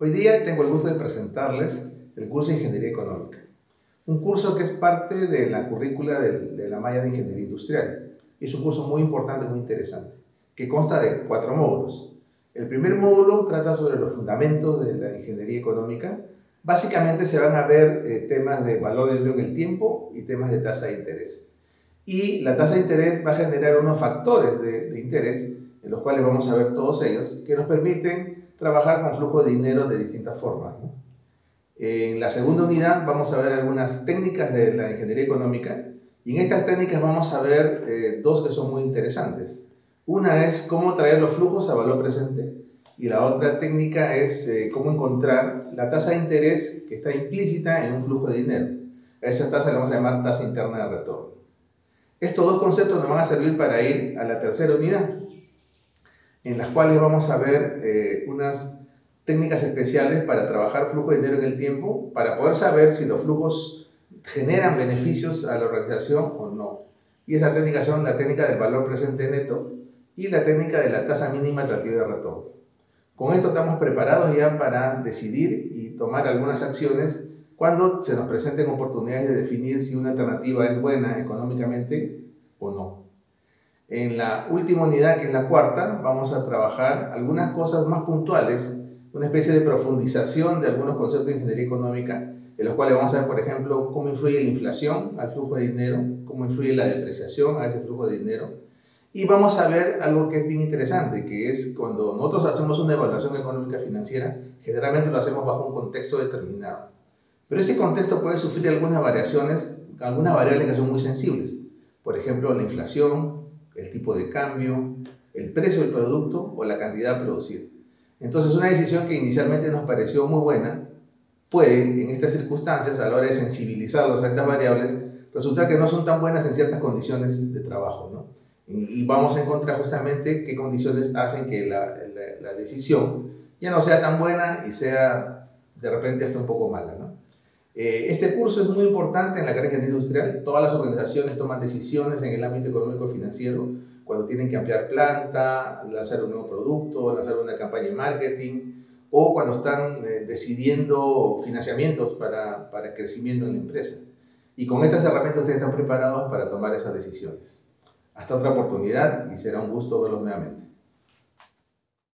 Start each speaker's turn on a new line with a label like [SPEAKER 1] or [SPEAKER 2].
[SPEAKER 1] Hoy día tengo el gusto de presentarles el curso de Ingeniería Económica, un curso que es parte de la currícula de la malla de Ingeniería Industrial. Es un curso muy importante, muy interesante, que consta de 4 módulos. El primer módulo trata sobre los fundamentos de la Ingeniería Económica. Básicamente se van a ver temas de valor del dinero en el tiempo y temas de tasa de interés. Y la tasa de interés va a generar unos factores de interés, en los cuales vamos a ver todos ellos, que nos permiten trabajar con flujo de dinero de distintas formas, ¿no? En la segunda unidad vamos a ver algunas técnicas de la ingeniería económica, y en estas técnicas vamos a ver dos que son muy interesantes. Una es cómo traer los flujos a valor presente, y la otra técnica es cómo encontrar la tasa de interés que está implícita en un flujo de dinero. A esa tasa le vamos a llamar tasa interna de retorno. Estos dos conceptos nos van a servir para ir a la tercera unidad, en las cuales vamos a ver unas técnicas especiales para trabajar flujo de dinero en el tiempo, para poder saber si los flujos generan beneficios a la organización o no. Y esas técnicas son la técnica del valor presente neto y la técnica de la tasa mínima atractiva de retorno. Con esto estamos preparados ya para decidir y tomar algunas acciones cuando se nos presenten oportunidades de definir si una alternativa es buena económicamente o no. En la última unidad, que es la cuarta, vamos a trabajar algunas cosas más puntuales, una especie de profundización de algunos conceptos de ingeniería económica, en los cuales vamos a ver, por ejemplo, cómo influye la inflación al flujo de dinero, cómo influye la depreciación a ese flujo de dinero. Y vamos a ver algo que es bien interesante, que es cuando nosotros hacemos una evaluación económica financiera, generalmente lo hacemos bajo un contexto determinado. Pero ese contexto puede sufrir algunas variaciones, algunas variables que son muy sensibles. Por ejemplo, la inflación, el tipo de cambio, el precio del producto o la cantidad a producir. Entonces, una decisión que inicialmente nos pareció muy buena puede, en estas circunstancias, a la hora de sensibilizarlos a estas variables, resultar que no son tan buenas en ciertas condiciones de trabajo, ¿no? Y vamos a encontrar justamente qué condiciones hacen que la decisión ya no sea tan buena y sea de repente hasta un poco mala, ¿no? Este curso es muy importante en la carrera de ingeniería industrial. Todas las organizaciones toman decisiones en el ámbito económico y financiero cuando tienen que ampliar planta, lanzar un nuevo producto, lanzar una campaña de marketing, o cuando están decidiendo financiamientos para crecimiento en la empresa. Y con estas herramientas ustedes están preparados para tomar esas decisiones. Hasta otra oportunidad y será un gusto verlos nuevamente.